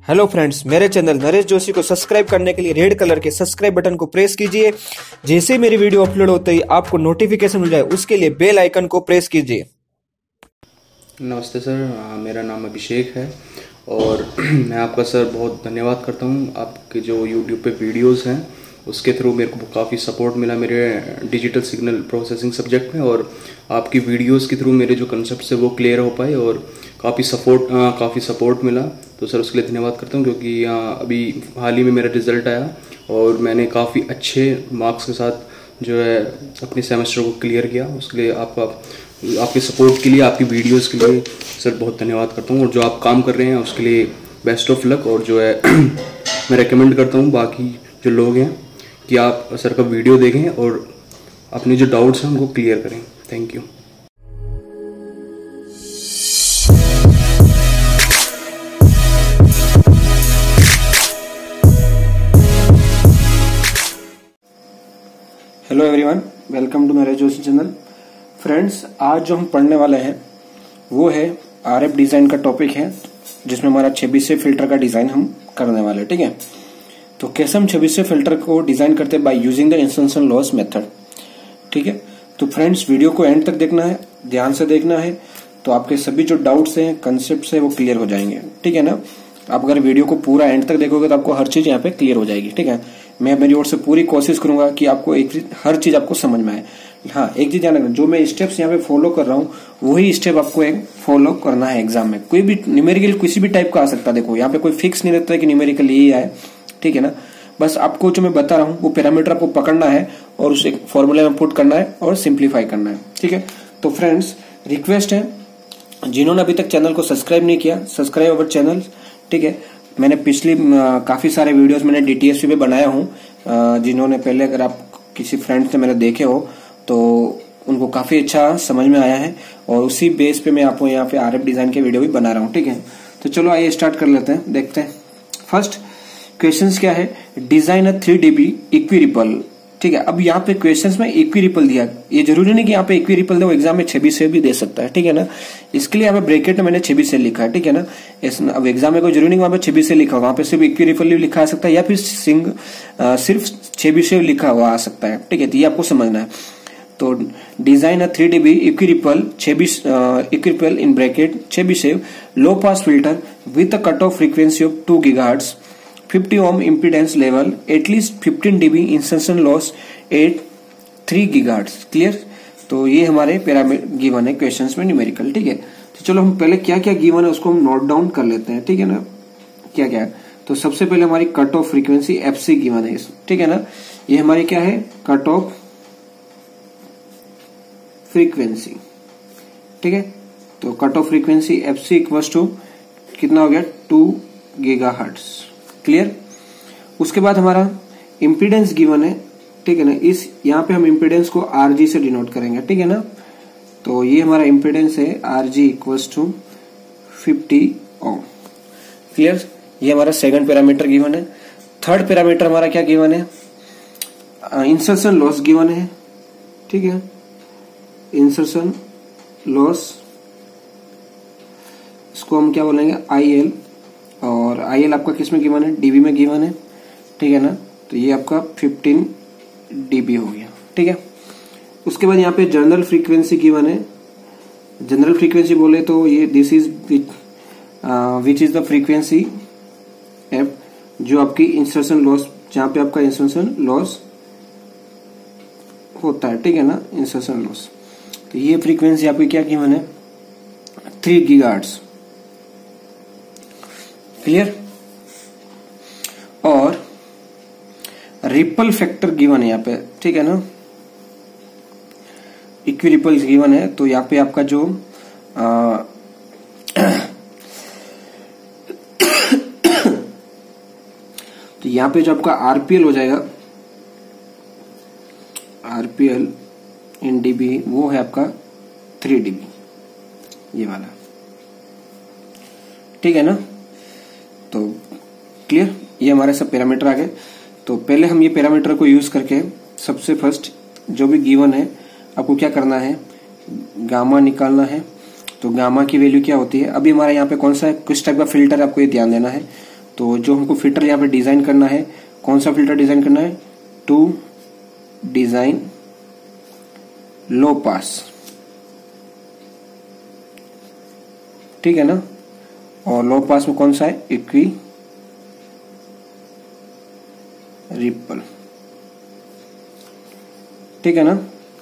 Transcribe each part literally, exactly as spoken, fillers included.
Hello friends, मेरे channel Naresh Joshi को subscribe करने के लिए रेड कलर के सब्सक्राइब बटन को प्रेस कीजिए। जैसे ही मेरी वीडियो अपलोड होते ही आपको नोटिफिकेशन मिल जाए, उसके लिए बेल आइकन को प्रेस कीजिए। नमस्ते सर, मेरा नाम अभिषेक है और मैं आपका सर बहुत धन्यवाद करता हूँ। आपके जो यूट्यूब पे वीडियोस हैं उसके थ्रू मेरे को काफ़ी सपोर्ट मिला मेरे डिजिटल सिग्नल प्रोसेसिंग सब्जेक्ट में, और आपकी वीडियोस के थ्रू मेरे जो कंसेप्ट है वो क्लियर हो पाए और काफ़ी सपोर्ट काफ़ी सपोर्ट मिला। तो सर उसके लिए धन्यवाद करता हूँ, क्योंकि अभी हाल ही में मेरा रिज़ल्ट आया और मैंने काफ़ी अच्छे मार्क्स के साथ जो है अपने सेमेस्टर को क्लियर किया। उसके लिए आपका आपके सपोर्ट के लिए, आपकी वीडियोस के लिए सर बहुत धन्यवाद करता हूँ। और जो आप काम कर रहे हैं उसके लिए बेस्ट ऑफ लक। और जो है मैं रेकमेंड करता हूँ बाकी जो लोग हैं कि आप सर का वीडियो देखें और अपने जो डाउट्स हैं उनको क्लियर करें। Thank you. Hello everyone, welcome to Naresh Joshi channel. Friends, आज जो हम पढ़ने वाले हैं वो है आरएफ डिजाइन का टॉपिक है, जिसमें हमारा छब्बीसवें फिल्टर का डिजाइन हम करने वाले हैं। ठीक है, तो कैसे हम छब्बीसवें फिल्टर को डिजाइन करते हैं? By using the insertion loss method. ठीक है, तो फ्रेंड्स वीडियो को एंड तक देखना है, ध्यान से देखना है, तो आपके सभी जो डाउट्स हैं, कंसेप्ट है, वो क्लियर हो जाएंगे। ठीक है ना, आप अगर वीडियो को पूरा एंड तक देखोगे तो आपको हर चीज यहाँ पे क्लियर हो जाएगी। ठीक है, मैं मेरी ओर से पूरी कोशिश करूंगा कि आपको एक हर चीज आपको समझ में आए। हाँ, एक चीज ध्यान रखना, जो मैं स्टेप्स यहाँ पे फॉलो कर रहा हूँ वही स्टेप आपको एक फॉलो करना है एग्जाम में। कोई भी न्यूमेरिकल किसी भी टाइप का आ सकता है। देखो यहाँ पे कोई फिक्स नहीं रहता है कि न्यूमेरिकल यही आए। ठीक है ना, बस आपको जो मैं बता रहा हूँ वो पैरामीटर आपको पकड़ना है और उसे फॉर्मूले में पुट करना है और सिंप्लीफाई करना है। ठीक है, तो फ्रेंड्स रिक्वेस्ट है, जिन्होंने अभी तक चैनल को सब्सक्राइब नहीं किया, सब्सक्राइब अवर चैनल। ठीक है, मैंने पिछली काफी सारे वीडियोस मैंने डीटीएसपी पे बनाया हूँ। जिन्होंने पहले, अगर आप किसी फ्रेंड से मैंने देखे हो तो उनको काफी अच्छा समझ में आया है, और उसी बेस पे मैं आपको यहाँ पे आरएफ डिजाइन के वीडियो भी बना रहा हूँ। ठीक है, तो चलो आइए स्टार्ट कर लेते हैं, देखते हैं। फर्स्ट क्वेश्चंस क्या है? Design a three dB equiripple. ठीक है, अब यहाँ पे क्वेश्चंस में इक्वी रिपल दिया, ये जरूरी नहीं कि यहाँ पे इक्वी रिपल दे, वो एग्जाम में छब्बीस से भी दे सकता है। ठीक है ना, इसके लिए यहाँ पे ब्रैकेट में मैंने छब्बीस से लिखा है। ठीक है ना, अब एग्जाम में कोई जरूरी नहीं वहां पे छब्बीस से लिखा हुआ, वहां पे सिर्फ इक्वी रिपल भी लिखा आ सकता है या फिर सिंग आ, सिर्फ छब्बीस से लिखा हुआ आ सकता है। ठीक है, तो ये आपको समझना है। तो design a three dB equiripple छब्बीस इक्वी रिपल इन ब्रैकेट छब्बीस से low pass filter with a cut off frequency of two gigahertz, fifty ohm impedance level, at least fifteen dB insertion loss at three gigahertz. Clear? तो ये हमारे parameter given है questions में numerical. ठीक है, तो चलो हम पहले क्या क्या गिवन है उसको हम नोट डाउन कर लेते हैं। ठीक है ना, क्या क्या है? तो सबसे पहले हमारी cut off frequency FC given है। ठीक है ना, ये हमारी क्या है? Cut off frequency. ठीक है, तो cut off frequency FC equals to कितना हो गया? Two gigahertz. क्लियर? उसके बाद हमारा इम्पीडेंस गिवन है। ठीक है ना, इस यहाँ पे हम इम्पीडेंस को आरजी से डिनोट करेंगे। ठीक है ना, तो ये हमारा इम्पीडेंस है RG equals to fifty ohm. Clear? ये हमारा सेकंड पैरामीटर गिवन है। थर्ड पैरामीटर हमारा क्या गिवन है? इंसर्शन लॉस गिवन है। ठीक है, इंसर्शन लॉस, इसको हम क्या बोलेंगे? आई एल, और आई एल आपका किस में गिवन है? डीबी में गिवन है। ठीक है ना, तो ये आपका फिफ्टीन डीबी हो गया। ठीक है, उसके बाद यहाँ पे जनरल फ्रीक्वेंसी गिवन है। जनरल फ्रीक्वेंसी बोले तो ये this is which is the frequency F, जो आपकी इंसर्शन लॉस, जहां पे आपका इंसर्शन लॉस होता है। ठीक है ना, इंसर्शन लॉस, तो ये फ्रीक्वेंसी आपकी क्या गिवन है? Three gigahertz. क्लियर? और रिपल फैक्टर गिवन है यहाँ पे। ठीक है ना, इक्वी रिपल गिवन है, तो यहाँ पे आपका जो आ, तो यहाँ पे जो आपका आरपीएल हो जाएगा, आरपीएल इन डीबी, वो है आपका थ्री डीबी, ये वाला। ठीक है ना, तो क्लियर? ये हमारे सब पैरामीटर आ गए। तो पहले हम ये पैरामीटर को यूज करके सबसे फर्स्ट जो भी गिवन है आपको क्या करना है? गामा निकालना है। तो गामा की वैल्यू क्या होती है? अभी हमारा यहाँ पे कौन सा है, किस टाइप का फिल्टर है, आपको ये ध्यान देना है। तो जो हमको फिल्टर यहाँ पे डिजाइन करना है, कौन सा फिल्टर डिजाइन करना है? टू डिजाइन लो पास, ठीक है ना। और लो पास में कौन सा है? इक्वी रिपल, ठीक है ना।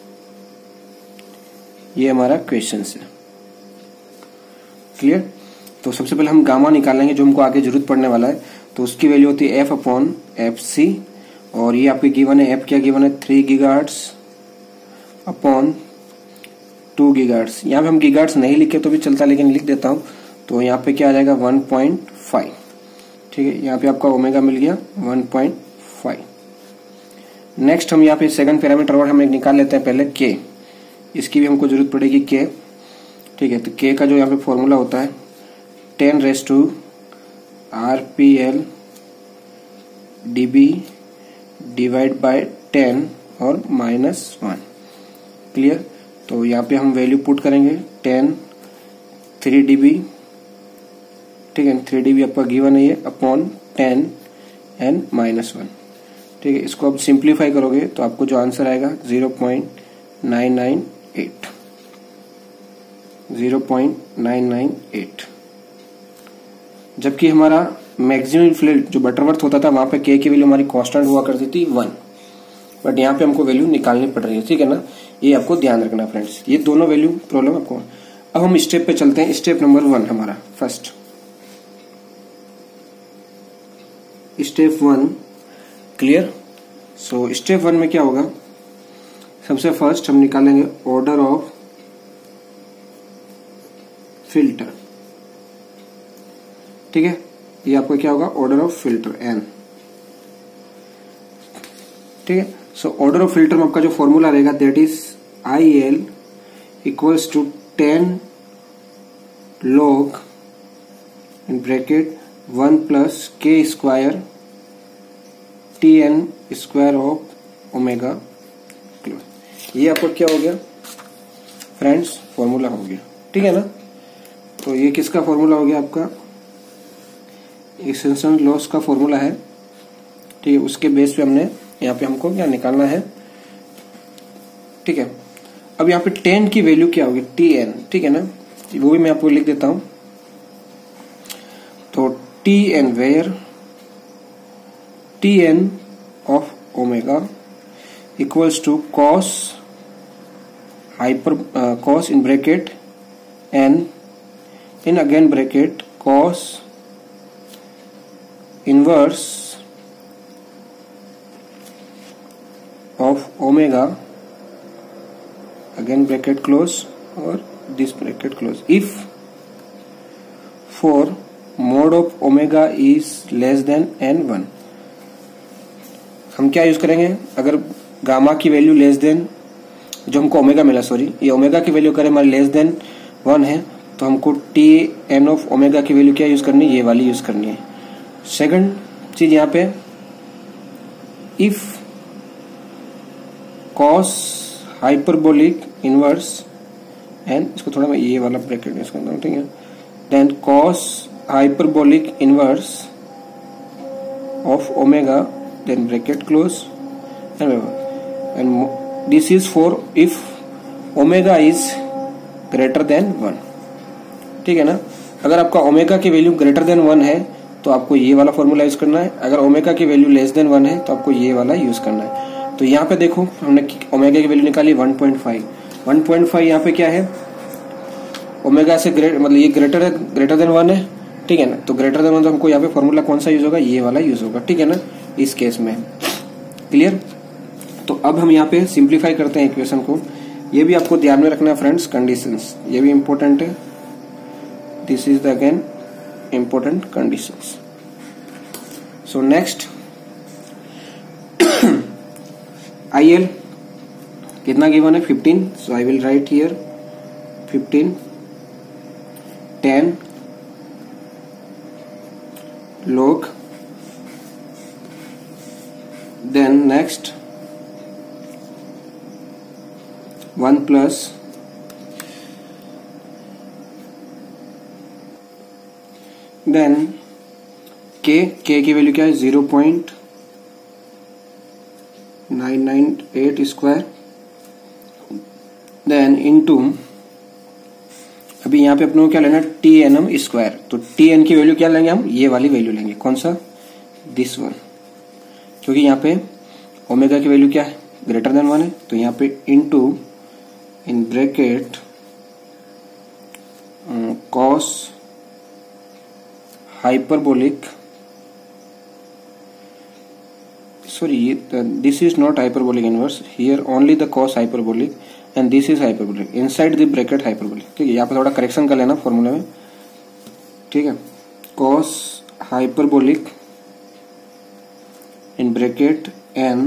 ये हमारा क्वेश्चन है, क्लियर। तो सबसे पहले हम गामा निकालेंगे जो हमको आगे जरूरत पड़ने वाला है। तो उसकी वैल्यू होती है एफ अपॉन एफ सी, और ये आपके गिवन है, एफ क्या गिवन है? Three gigahertz upon two gigahertz. यहाँ पे हम गीगाहर्ट्ज नहीं लिखे तो भी चलता, लेकिन लिख देता हूं। तो यहाँ पे क्या आ जाएगा? वन पॉइंट फाइव, ठीक है। यहाँ पे आपका ओमेगा मिल गया वन पॉइंट फाइव। नेक्स्ट हम यहाँ पे सेकंड पैरामीटर और हम एक निकाल लेते हैं पहले के, इसकी भी हमको जरूरत पड़ेगी के, ठीक है। तो के का जो यहाँ पे फॉर्मूला होता है ten raise to R P L D B divide by ten और माइनस वन, क्लियर। तो यहाँ पे हम वैल्यू पुट करेंगे टेन थ्री डी बी, ठीक है। थ्री डी बी आपका गिवन है ये, upon ten and minus one, ठीक है। इसको आप सिंप्लीफाई करोगे तो आपको जो आंसर आएगा zero point nine nine eight, zero point nine nine eight. जबकि हमारा मैक्सिमम फील्ड जो बटरवर्थ होता था वहां पे के की वैल्यू हमारी कांस्टेंट हुआ करती थी वन, बट यहाँ पे हमको वैल्यू निकालनी पड़ रही है, ठीक है ना। ये आपको ध्यान रखना फ्रेंड्स, ये दोनों वैल्यू प्रॉब्लम आपको। अब हम स्टेप पे चलते हैं। स्टेप नंबर वन हमारा first, step one, clear. So step one में क्या होगा? सबसे फर्स्ट हम निकालेंगे ऑर्डर ऑफ फिल्टर, ठीक है। ये आपका क्या होगा? ऑर्डर ऑफ फिल्टर एन, ठीक है। सो ऑर्डर ऑफ फिल्टर में आपका जो फॉर्मूला रहेगा that is I L equals to ten log in bracket one plus K square T N square of omega close. ये आपका क्या हो गया फ्रेंड्स? फॉर्मूला हो गया, ठीक है ना। तो ये किसका फॉर्मूला हो गया? आपका एक्सटेंशन लॉस का फॉर्मूला है, ठीक है। उसके बेस पे हमने यहाँ पे हमको क्या निकालना है, ठीक है। अब यहाँ पे टेन की वैल्यू क्या होगी? टी एन, ठीक है ना। वो भी मैं आपको लिख देता हूं। तो T N where T N of omega equals to cos hyper cos in bracket N in again bracket cos inverse of omega again bracket close और this bracket close if for mod of omega is less than N one. हम क्या use करेंगे? अगर gamma की value less than, जो हमको omega मिला, sorry, ये ओमेगा की वैल्यू करें हमारी लेस देन वन है, तो हमको टी एन ऑफ ओमेगा की वैल्यू क्या यूज करनी है? ये वाली यूज करनी है। सेकंड चीज यहाँ पे, if cos hyperbolic inverse and, इसको थोड़ा मैं ये वाला ब्रैकेट यूज करता हूँ, ठीक है। Then cos hyperbolic inverse of omega then bracket close and and this is for if omega is greater than one, ठीक है ना। अगर आपका ओमेगा की वैल्यू ग्रेटर देन वन है तो आपको ये वाला फॉर्मूला यूज करना है। अगर ओमेगा की वैल्यू लेस देन वन है तो आपको ये वाला यूज करना है। तो यहाँ पे देखो हमने ओमेगा की वैल्यू निकाली one point five. One point five यहाँ पे क्या है? ओमेगा से ग्रेट मतलब ये ग्रेटर है, ग्रेटर देन वन है, ठीक है ना। तो ग्रेटर देन वन तो हमको यहाँ पे फॉर्मूला कौन सा यूज होगा? ये वाला यूज होगा, ठीक है ना, इस केस में, क्लियर। तो अब हम यहाँ पे सिंप्लीफाई करते हैं इक्वेशन को। ये भी आपको ध्यान में रखना है फ्रेंड्स, कंडीशंस ये भी इंपॉर्टेंट है। This is the again important conditions. So next I L कितना गिवन है? Fifteen. So I will write here fifteen, ten log, then next one plus then के के की वैल्यू क्या है zero point nine nine eight square, then into अभी यहाँ पे अपने को क्या लेना है टी एन एम स्क्वायर। तो टी एन की वैल्यू क्या लेंगे हम, ये वाली वैल्यू लेंगे, कौन सा, दिस वन, क्योंकि यहाँ पे ओमेगा की वैल्यू क्या है ग्रेटर देन वन है। तो यहाँ पे into in bracket cos hyperbolic, sorry this is not hyperbolic inverse, here only the cos hyperbolic and this is hyperbolic, inside the bracket hyperbolic, ठीक है। यहाँ पे थोड़ा करेक्शन कर लेना फॉर्मूला में, ठीक है। cos hyperbolic in bracket n,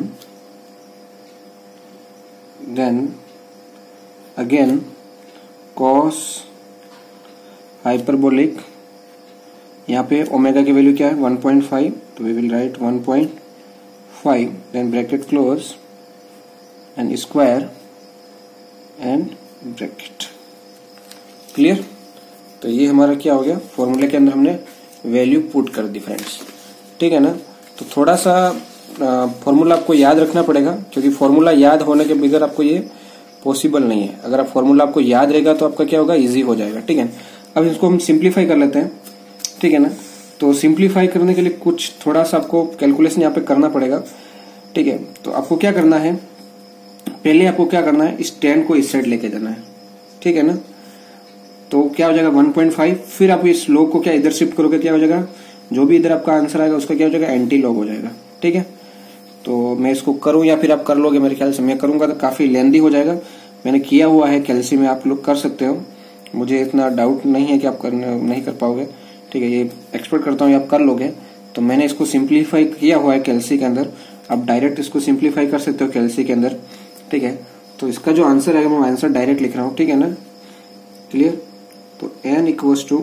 then again cos hyperbolic, यहाँ पे ओमेगा की वैल्यू क्या है वन पॉइंट फाइव, तो we will write one point five, then bracket close and square and bracket, clear. तो ये हमारा क्या हो गया, फॉर्मूले के अंदर हमने वैल्यू पुट कर दी फ्रेंड्स, ठीक है ना। तो थोड़ा सा फॉर्मूला आपको याद रखना पड़ेगा, क्योंकि फॉर्मूला याद होने के बगैर आपको ये पॉसिबल नहीं है। अगर आप फॉर्मूला आपको याद रहेगा तो आपका क्या होगा, इजी हो जाएगा, ठीक है। अब इसको हम सिंप्लीफाई कर लेते हैं, ठीक है ना। तो सिंप्लीफाई करने के लिए कुछ थोड़ा सा आपको कैलकुलेशन यहाँ पे करना पड़ेगा, ठीक है। तो आपको क्या करना है, पहले आपको क्या करना है, इस टेन को इस साइड लेके जाना है, ठीक है ना। तो क्या हो जाएगा वन पॉइंट फाइव, फिर आप इस लॉग को क्या इधर शिफ्ट करोगे, क्या हो जाएगा, जो भी इधर आपका आंसर आएगा उसका क्या हो जाएगा, एंटी लॉग हो जाएगा, ठीक है। तो मैं इसको करूं या फिर आप कर लोगे, मेरे ख्याल से मैं करूंगा तो काफी लेंदी हो जाएगा। मैंने किया हुआ है कैलसी में, आप लोग कर सकते हो, मुझे इतना डाउट नहीं है कि आप कर, नहीं कर पाओगे, ठीक है। ये एक्सपेक्ट करता हूँ आप कर लोगे। तो मैंने इसको सिंप्लीफाई किया हुआ है कैलसी के अंदर, आप डायरेक्ट इसको सिंप्लीफाई कर सकते हो कैलसी के अंदर, ठीक है। तो इसका जो आंसर है मैं आंसर डायरेक्ट लिख रहा हूँ, ठीक है ना, क्लियर। तो N equals to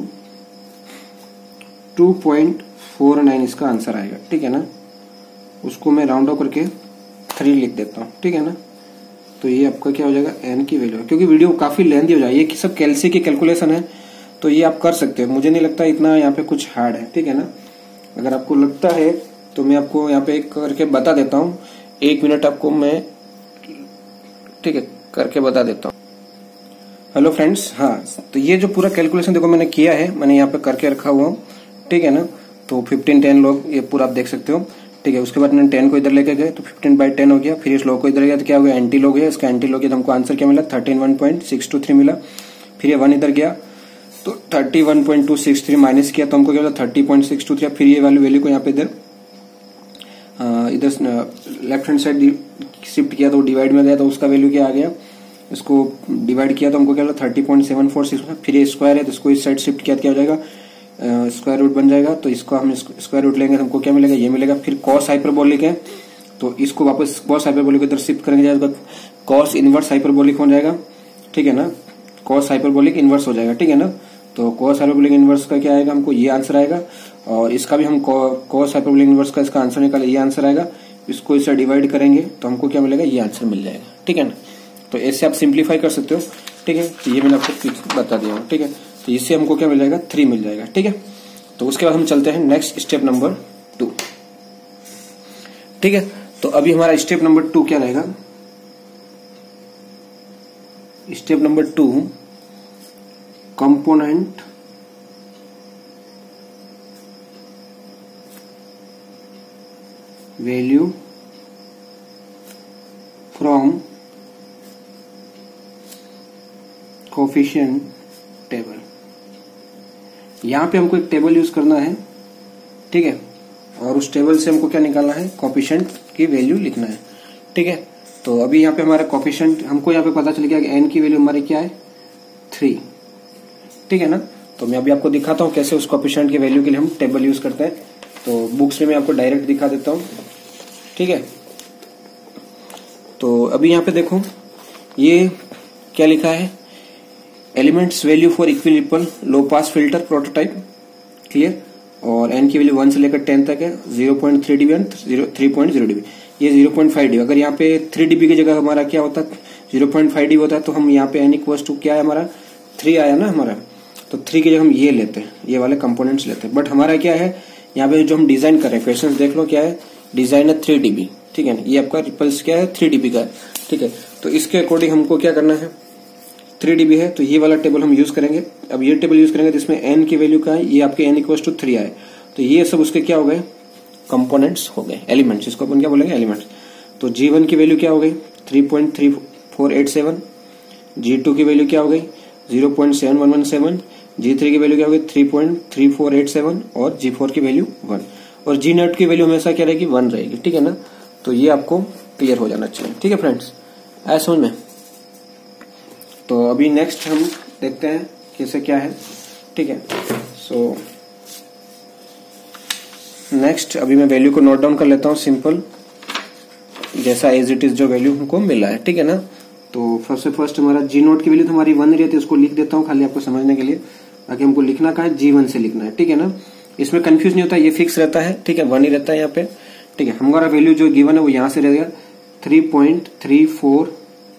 two point four nine इसका आंसर आएगा, ठीक है ना। उसको मैं राउंड ऑफ करके थ्री लिख देता हूँ, ठीक है ना। तो ये आपका क्या हो जाएगा, एन की वैल्यू, क्योंकि वीडियो काफी लेंदी हो जाएगी, ये सब कैलसी की कैलकुलेशन है, तो ये आप कर सकते हो। मुझे नहीं लगता इतना यहाँ पे कुछ हार्ड है, ठीक है ना। अगर आपको लगता है तो मैं आपको यहाँ पे करके बता देता हूँ, एक मिनट आपको मैं, ठीक है, करके बता देता हूँ। हेलो फ्रेंड्स, हाँ, तो ये जो पूरा कैलकुलेशन देखो मैंने किया है, मैंने यहाँ पे करके रखा हुआ हूँ, ठीक है ना। तो फिफ्टीन टेन लोग ये पूरा आप देख सकते हो, ठीक है। उसके बाद मैंने टेन को इधर लेके गए तो फिफ्टीन बाई टेन हो गया, फिर इस लोग को इधर गया तो क्या हो गया, एंटी लोग गया, इसका एंटी लोग गया तो हमको आंसर क्या मिला, thirteen one point six two three मिला। फिर ये वन इधर गया तो thirty one point two six three minus किया तो हमको क्या मिला, thirty point six two three. फिर ये वाली वैल्यू को यहाँ पे इधर इधर लेफ्ट हैंड साइड शिफ्ट किया तो डिवाइड में गया तो उसका वैल्यू क्या आ गया, इसको डिवाइड किया तो हमको क्या मिला, thirty point seven four six. फिर ये स्क्वायर है तो इसको इस साइड शिफ्ट किया तो क्या हो जाएगा, स्क्वायर रूट बन जाएगा। तो इसको हम स्क्वायर रूट लेंगे तो हमको क्या मिलेगा, ये मिलेगा। फिर कॉस हाइपरबोलिक है तो इसको वापस कॉस हाइपरबोलिक इधर शिफ्ट करेंगे तो कॉस इनवर्स हाइपरबोलिक हो जाएगा, ठीक है ना। कॉस हाइपरबोलिक इनवर्स हो जाएगा, ठीक है ना। तो कॉस हाइपरबोलिक इनवर्स का क्या आएगा, हमको ये आंसर आएगा। और इसका भी हम कॉस हाइपरबोलिक इनवर्स का इसका आंसर निकाले, ये आंसर आएगा। इसको इससे डिवाइड करेंगे तो हमको क्या मिलेगा, ये आंसर मिल जाएगा, ठीक है ना। तो ऐसे आप सिंप्लीफाई कर सकते हो, ठीक है। तो ये मैंने आपको बता दिया हूँ, ठीक है। तो इससे हमको क्या मिल जाएगा, थ्री मिल जाएगा, ठीक है। तो उसके बाद हम चलते हैं नेक्स्ट स्टेप नंबर टू, ठीक है। तो अभी हमारा स्टेप नंबर टू क्या रहेगा, step number two component value from coefficient table. यहां पे हमको एक टेबल यूज करना है, ठीक है। और उस टेबल से हमको क्या निकालना है, कोफिशिएंट की वैल्यू लिखना है, ठीक है। तो अभी यहाँ पे हमारा कोफिशिएंट हमको यहाँ पे पता चल गया कि एन की वैल्यू हमारी क्या है, थ्री, ठीक है ना। तो मैं अभी आपको दिखाता हूँ कैसे उस कोफिशिएंट की वैल्यू के लिए हम टेबल यूज करते हैं। तो बुक्स में मैं आपको डायरेक्ट दिखा देता हूँ, ठीक है। तो अभी यहाँ पे देखो ये क्या लिखा है, elements value for equilibrium low pass filter prototype, clear. और एन की वैल्यू वन से लेकर टेन तक है, zero point three dB and three point zero dB. ये जीरो पॉइंट फाइव डीबी, अगर यहाँ पे थ्री डीबी की जगह हमारा क्या होता है, जीरो पॉइंट फाइव डीबी होता है, तो हम यहाँ पे एन इक्वल्स टू क्या है हमारा, थ्री आया ना हमारा। तो थ्री की जगह हम ये लेते हैं, ये वाले कंपोनेंट्स लेते हैं। बट हमारा क्या है, यहाँ पे जो हम डिजाइन कर रहे हैं क्वेश्चन देख लो क्या है, डिजाइन है थ्री डीबी, ठीक है ना, ये आपका रिपल्स क्या है थ्री डीबी का है, ठीक है। तो इसके अकॉर्डिंग हमको क्या करना है, थ्री डीबी है तो ये वाला टेबल हम यूज करेंगे। अब ये टेबल यूज करेंगे जिसमें एन की वैल्यू का है, ये आपके एन इक्वल टू थ्री आए, तो ये सब उसके क्या हो गए, कंपोनेंट्स हो गए, एलिमेंट्स, इसको अपन क्या बोलेंगे एलिमेंट्स। तो जी वन की वैल्यू क्या हो गई three point three four eight seven, G two की वैल्यू क्या हो गई zero point seven one one seven, G three की वैल्यू क्या हो गई three point three four eight seven और जी फोर की वैल्यू वन, और जी नेट की वैल्यू हमेशा क्या रहेगी वन रहेगी, ठीक है ना। तो ये आपको क्लियर हो जाना चाहिए, ठीक है फ्रेंड्स, आया समझ में। तो अभी नेक्स्ट हम देखते हैं कैसे क्या है, ठीक है। सो नेक्स्ट अभी मैं वैल्यू को नोट डाउन कर लेता हूँ सिंपल, जैसा एज इट इज जो वैल्यू हमको मिला है, ठीक है ना। तो फर्स्ट फर्स्ट हमारा जी नोट की वैल्यू तो हमारी वन रहती है, उसको लिख देता हूँ खाली आपको समझने के लिए, ताकि हमको लिखना कहा है जी वन से लिखना है, ठीक है ना। इसमें कंफ्यूज नहीं होता, ये फिक्स रहता है, ठीक है, वन ही रहता है यहाँ पे, ठीक है। हमारा वैल्यू जो गिवन है वो यहाँ से रहेगा three point three four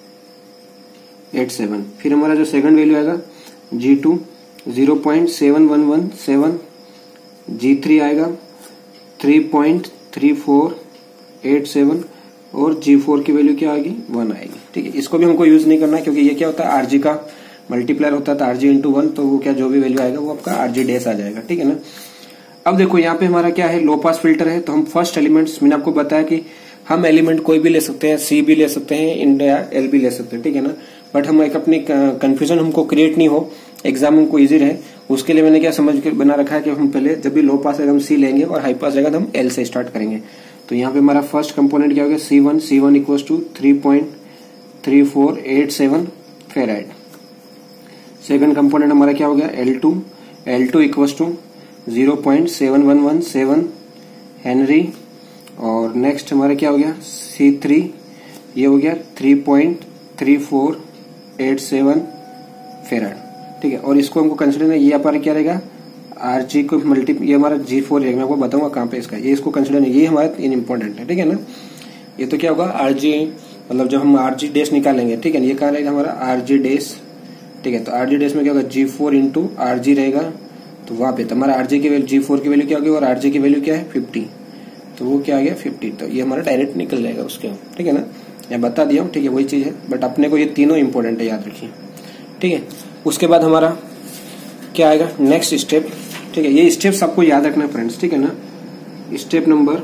eight seven. फिर हमारा जो सेकंड वैल्यू आएगा G two zero point seven one one seven, G three आएगा three point three four eight seven और जी फोर की वैल्यू क्या आएगी वन आएगी, ठीक है। इसको भी हमको यूज नहीं करना है क्योंकि ये क्या होता है आरजी का मल्टीप्लायर होता है, तो आरजी इंटू वन, तो वो क्या जो भी वैल्यू आएगा वो आपका आरजी डैश आ जाएगा, ठीक है ना। अब देखो यहाँ पे हमारा क्या है लो पास फिल्टर है, तो हम फर्स्ट एलिमेंट्स मैंने आपको बताया कि हम एलिमेंट कोई भी ले सकते हैं, सी भी ले सकते हैं, इंडिया एल भी ले सकते हैं, ठीक है ना। बट हम एक अपनी कंफ्यूजन हमको क्रिएट नहीं हो, एग्जाम हमको इजी रहे, उसके लिए मैंने क्या समझ के बना रखा है कि हम पहले जब भी लो पास आएगा हम सी लेंगे और हाई पास आएगा तो हम एल से स्टार्ट करेंगे। तो यहाँ पे हमारा फर्स्ट कंपोनेंट क्या हो गया C one, C one equal to three point three four eight seven farad. Second component हमारा क्या हो गया L two, L two equal to zero point seven one one seven henry. और नेक्स्ट हमारा क्या हो गया सी थ्री, ये हो गया three point three four eight seven farad, ठीक है। और इसको हमको कंसिडर है, ये हमारा क्या रहेगा आरजी को मल्टी, ये हमारा जी फोर रहेगा, मैं आपको बताऊंगा कहाँ पे इसका, ये इसको कंसिडर नहीं, ये हमारा इन इम्पोर्टेंट है, ठीक है ना। ये तो क्या होगा आरजी, मतलब जब हम आरजी डेस निकालेंगे, ठीक है ना, ये कहाँ रहेगा हमारा आरजी डेस, ठीक है। तो आरजी डेस में क्या होगा जी फोर इंटू आरजी रहेगा, तो वहां पे तो हमारा आरजी की वैल्यू जी फोर की वैल्यू क्या होगी और आरजी की वैल्यू क्या है फिफ्टी, तो वो क्या आ गया फिफ्टी, तो ये हमारा डायरेक्ट निकल जाएगा उसके, ठीक है ना। मैं बता दिया हूँ, ठीक है, वही चीज है, बट अपने को ये तीनों इंपॉर्टेंट है, याद रखिए, ठीक है। उसके बाद हमारा क्या आएगा नेक्स्ट स्टेप, ठीक है। ये स्टेप्स आपको याद रखना फ्रेंड्स, ठीक है ना। स्टेप नंबर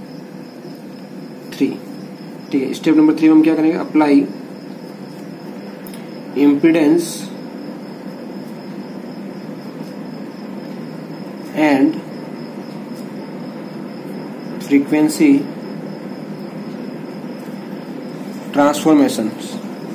थ्री, ठीक है, स्टेप नंबर थ्री में हम क्या करेंगे apply impedance and frequency transformations,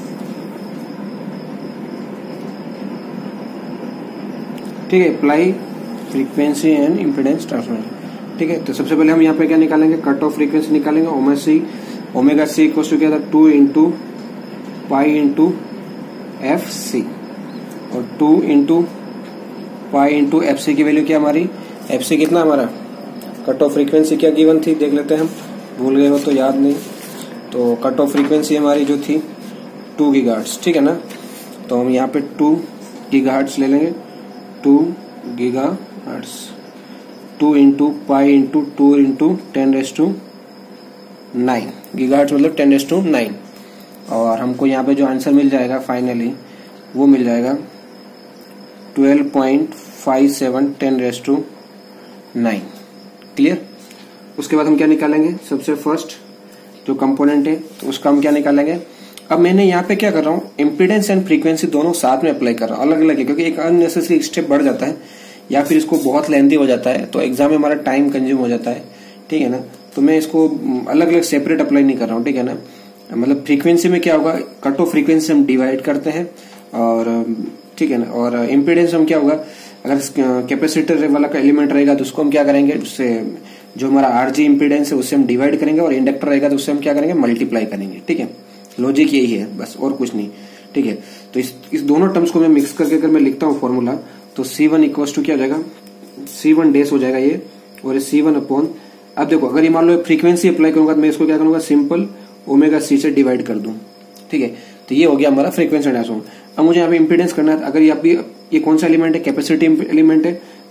ठीक है, apply frequency and impedance transformation, ठीक है। तो सबसे पहले हम यहाँ पे क्या निकालेंगे कट ऑफ फ्रीक्वेंसी निकालेंगे, omega C, omega C equal to क्या था two into pi into F C, और two into pi into F C की वैल्यू क्या हमारी, एफ सी कितना हमारा कट ऑफ फ्रीक्वेंसी क्या गिवन थी देख लेते हैं हम, भूल गए हो तो याद नहीं, तो कट ऑफ फ्रीक्वेंसी हमारी जो थी टू गीगाहर्ट्ज, ठीक है ना। तो हम यहाँ पे टू गीगाहर्ट्ज ले लेंगे, two gigahertz, two into pi into two into ten raise to nine, gigahertz मतलब टेन रेस टू नाइन, और हमको यहाँ पे जो आंसर मिल जाएगा फाइनली वो मिल जाएगा twelve point five seven ten raise to nine, clear. उसके बाद हम क्या निकालेंगे सबसे फर्स्ट जो कंपोनेंट है, तो उसका हम क्या निकालेंगे। अब मैंने यहाँ पे क्या कर रहा हूँ इम्पीडेंस एंड फ्रीक्वेंसी दोनों साथ में अप्लाई कर रहा हूँ, अलग अलग है, क्योंकि एक अननेसेसरी स्टेप बढ़ जाता है या फिर इसको बहुत लेंथी हो जाता है, तो एग्जाम में हमारा टाइम कंज्यूम हो जाता है, ठीक है ना। तो मैं इसको अलग अलग सेपरेट अप्लाई नहीं कर रहा हूँ, ठीक है ना। मतलब फ्रीक्वेंसी में क्या होगा कट ऑफ फ्रीक्वेंसी हम डिवाइड करते हैं, और ठीक है ना, और इम्पीडेंस हम क्या होगा अगर कैपेसिटर वाला का एलिमेंट रहेगा तो उसको हम क्या करेंगे, उससे जो हमारा आरजी इम्पीडेंस है उससे हम डिवाइड करेंगे, और इंडक्टर रहेगा तो उससे हम क्या करेंगे मल्टीप्लाई करेंगे, ठीक है। लॉजिक यही है बस, और कुछ नहीं, ठीक है। तो इस इस दोनों टर्म्स को मैं मिक्स करके अगर मैं लिखता हूँ फॉर्मूला, तो सी वन इक्वल टू क्या हो जाएगा सी वन डेस हो जाएगा ये, और सी वन अपॉन, अब देखो अगर ये मान लो फ्रीक्वेंसी अप्लाई करूंगा तो मैं इसको क्या करूंगा सिंपल ओमेगा सी से डिवाइड कर दूं, ठीक है। तो ये हो गया हमारा फ्रीक्वेंसी ट्रांसफॉर्म। अब मुझे यहाँ पे इम्पीडेंस करना है, अगर ये अभी ये कौन सा एलिमेंट है कैपेसिटी एलिमेंट है,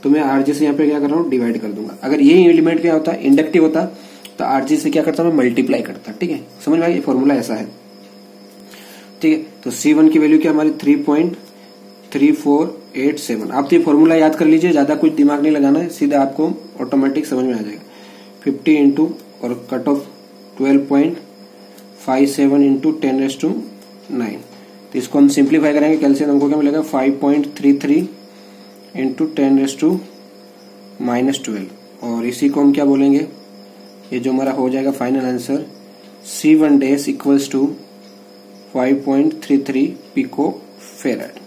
तो मैं आरजी से यहाँ पे क्या कर रहा हूँ, डिवाइड कर दूंगा। अगर यही एलिमेंट क्या होता, इंडक्टिव होता, तो आरजी से क्या करता मैं मल्टीप्लाई करता। ठीक है, समझ में आ गया, ये फॉर्मूला ऐसा है। ठीक है, तो सी वन की वैल्यू क्या हमारी three point three four eight seven. आप तो ये फॉर्मूला याद कर लीजिए, ज्यादा कुछ दिमाग नहीं लगाना है, सीधा आपको ऑटोमेटिक समझ में आ जाएगा। फिफ्टी इंटू और cut off twelve point five seven into ten raise to nine. तो इसको हम सिंप्लीफाई करेंगे, कैलसियम हमको क्या मिलेगा five point three three into ten raise to minus twelve. और इसी को हम क्या बोलेंगे, ये जो हमारा हो जाएगा final answer C one dash equals to five point three three pico farad.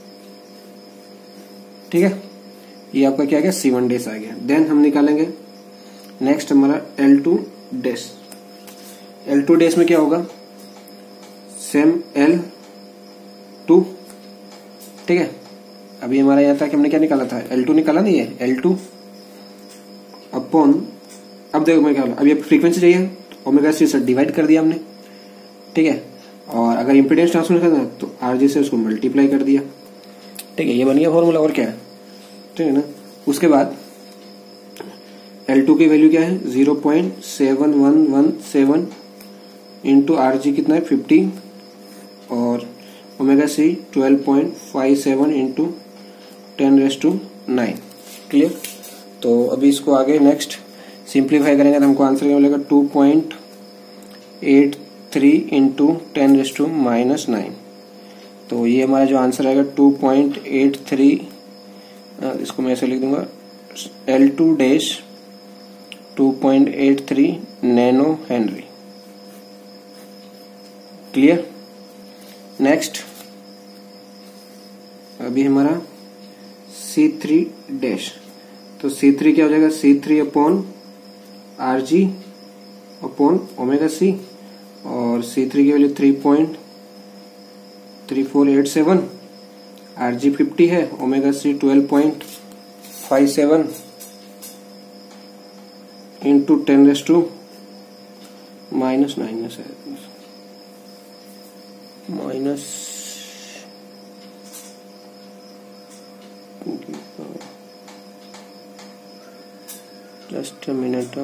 ठीक है, ये आपका क्या आ गया, सी वन डेज आ गया। देन हम निकालेंगे नेक्स्ट हमारा L two dash. L two dash में क्या होगा, सेम एल टू। ठीक है, अभी हमारा यह था कि हमने क्या निकाला था, एल टू निकाला नहीं है, एल टू अपॉन, अब देखो मैं क्या बोला, अब ये फ्रीक्वेंसी चाहिए तो ओमेगा सी से डिवाइड कर दिया हमने। ठीक है, और अगर इम्पीडेंस ट्रांसफर करना है तो आरजी से उसको मल्टीप्लाई कर दिया। ठीक है, ये बन गया फॉर्मूला, और क्या है। ठीक है ना, उसके बाद एल टू की वैल्यू क्या है, zero point seven one one seven into R G कितना है फिफ्टी, और omega C twelve point five seven into ten raise to nine. Clear, तो अभी इसको आगे नेक्स्ट सिंप्लीफाई करेंगे तो हमको आंसर क्या मिलेगा, two point eight three into ten raise to minus nine. तो ये हमारा जो आंसर आएगा टू पॉइंट एट थ्री, इसको मैं ऐसे लिख दूंगा L two dash two point eight three nano henry. Clear, next अभी हमारा सी थ्री डैश। तो सी थ्री क्या हो जाएगा, C three upon R G upon omega C, और सी थ्री की value three point three four eight seven, R G fifty है, omega C twelve point five seven into ten raise to minus nine है, minus just a minute,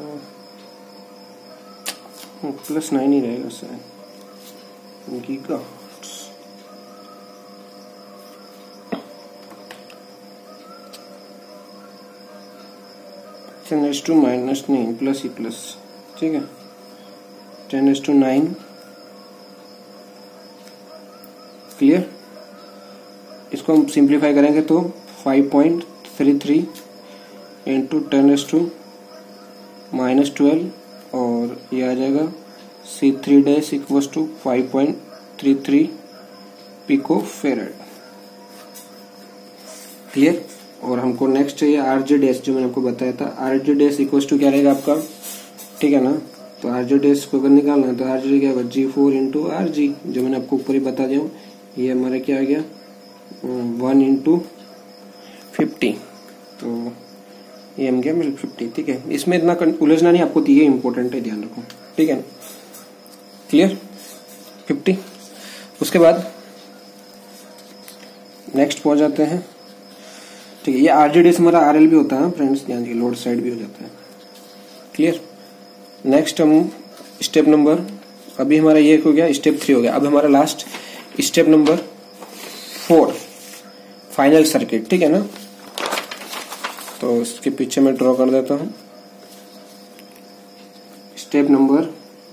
plus nine ही रहेगा शायद, giga ten raise to minus नहीं plus ही plus. ठीक है, ten raise to nine. Clear, इसको हम सिंप्लीफाई करेंगे तो five point three three into ten raise to minus twelve, और ये आ जाएगा C three dash equals to five point three three pico farad. Clear, और हमको नेक्स्ट चाहिए आर जे डैश, जो मैंने आपको बताया था R J dash equals to क्या रहेगा आपका। ठीक है ना, तो आर जे डैश को अगर निकालना है तो आर जे क्या होगा, G four into R G, जो मैंने आपको ऊपर ही बता दिया हूँ। ये हमारा क्या आ गया, वन इंटू फिफ्टी, तो ये हम गया मिल फिफ्टी। ठीक है, इसमें इतना उलझना नहीं आपको, ये इंपॉर्टेंट है, ध्यान रखो। ठीक है, क्लियर, फिफ्टी। उसके बाद नेक्स्ट पहुंच जाते हैं। ठीक है, ये आरजेडी से हमारा आरएल भी होता है फ्रेंड्स, ध्यान दीजिए, लोड साइड भी हो जाता है। क्लियर, नेक्स्ट हम स्टेप नंबर, अभी हमारा ये हो गया स्टेप थ्री हो गया, अब हमारा last step number four, final circuit. ठीक है ना, तो इसके पीछे मैं ड्रॉ कर देता हूं स्टेप नंबर।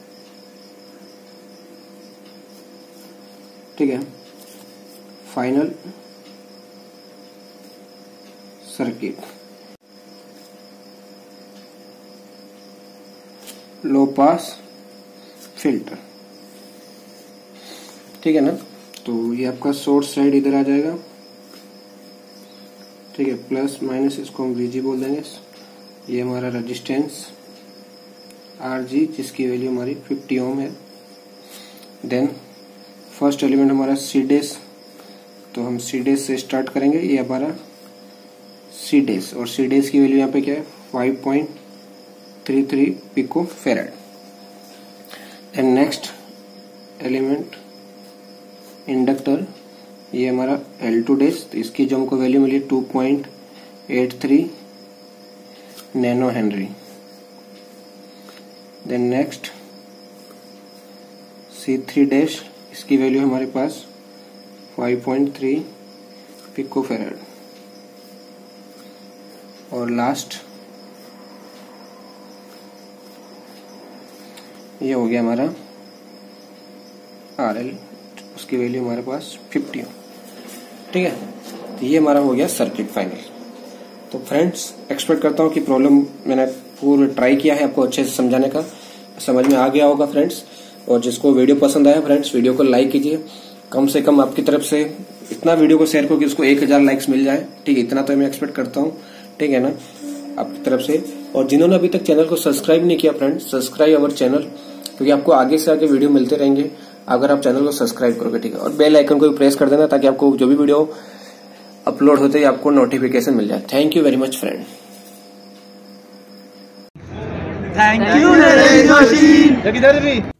ठीक है, final circuit, low pass filter. ठीक है ना, तो ये आपका सोर्स साइड इधर आ जाएगा। ठीक है, प्लस माइनस इसको हम वीजी बोल देंगे। ये हमारा रेजिस्टेंस आर जी, जिसकी वैल्यू हमारी फिफ्टी ओम है। देन फर्स्ट एलिमेंट हमारा सी डेस, तो हम सी डेस से स्टार्ट करेंगे। ये हमारा सी डेस, और सी डेस की वैल्यू यहाँ पे क्या है, five point three three pico farad. And next element inductor, ये हमारा एल टू डेस, तो इसकी जो हमको वैल्यू मिली two point eight three nano henry. Then next C three dash, इसकी वैल्यू हमारे पास five point three pico farad. और लास्ट ये हो गया हमारा आर एल, उसकी वैल्यू हमारे पास फिफ्टी। ठीक है, तो ये हमारा हो गया सर्किट फाइनल। तो फ्रेंड्स एक्सपेक्ट करता हूँ कि प्रॉब्लम मैंने पूरा ट्राई किया है आपको अच्छे से समझाने का, समझ में आ गया होगा फ्रेंड्स। और जिसको वीडियो पसंद आया फ्रेंड्स, वीडियो को लाइक कीजिए, कम से कम आपकी तरफ से इतना वीडियो को शेयर करो कि उसको एक हजार लाइक्स मिल जाए। ठीक है, इतना तो मैं एक्सपेक्ट करता हूँ, ठीक है ना, आपकी तरफ से। और जिन्होंने अभी तक चैनल को सब्सक्राइब नहीं किया फ्रेंड्स, सब्सक्राइब अवर चैनल, क्योंकि आपको आगे से आगे वीडियो मिलते रहेंगे अगर आप चैनल को सब्सक्राइब करोगे। ठीक है, और बेल आइकन को भी प्रेस कर देना ताकि आपको जो भी वीडियो अपलोड होते ही आपको नोटिफिकेशन मिल जाए। Thank you very much friend. Thank you Naresh Joshi.